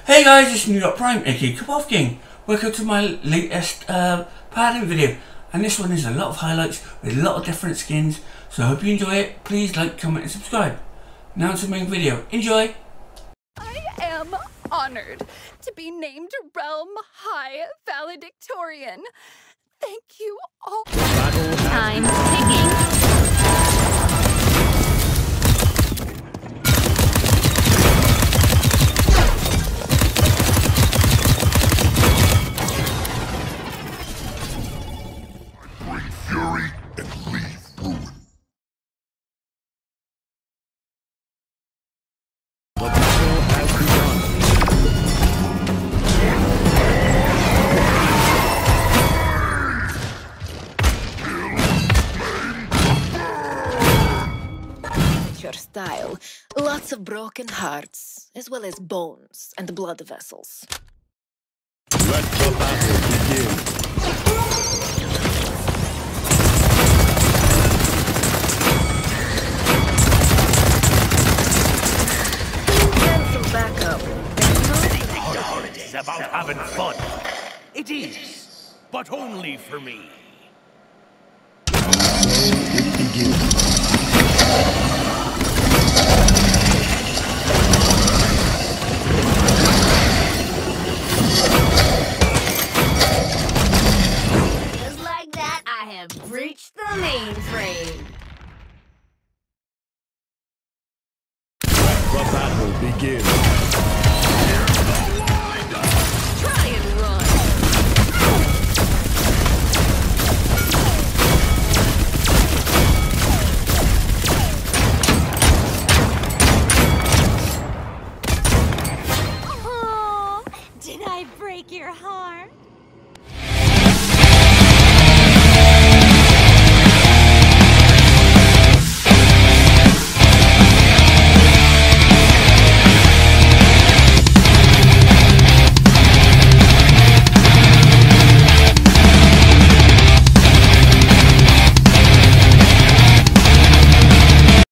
Hey guys, it's New York Prime, aka Cup King. Welcome to my latest Paladin video, and this one is a lot of highlights with a lot of different skins, so I hope you enjoy it. Please like, comment and subscribe. Now to the main video. Enjoy! I am honored to be named Realm High Valedictorian. Thank you all. Time ticking. Fury and leave ruin. The battle has begun. Your style. Lots of broken hearts, as well as bones and blood vessels. Let the battle begin. Backup. It's about having fun. It is, but only for me. It begins. Just like that, I have breached the mainframe. The battle begins. Try and run. Oh, did I break your heart?